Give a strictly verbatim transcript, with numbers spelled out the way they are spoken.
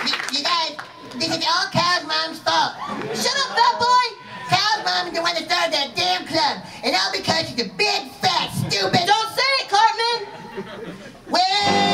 You, you guys, this is all Cal's mom's fault. Shut up, fat boy! Cal's mom is the one that started that damn club, and all because she's a big, fat, stupid... Don't say it, Cartman! Well...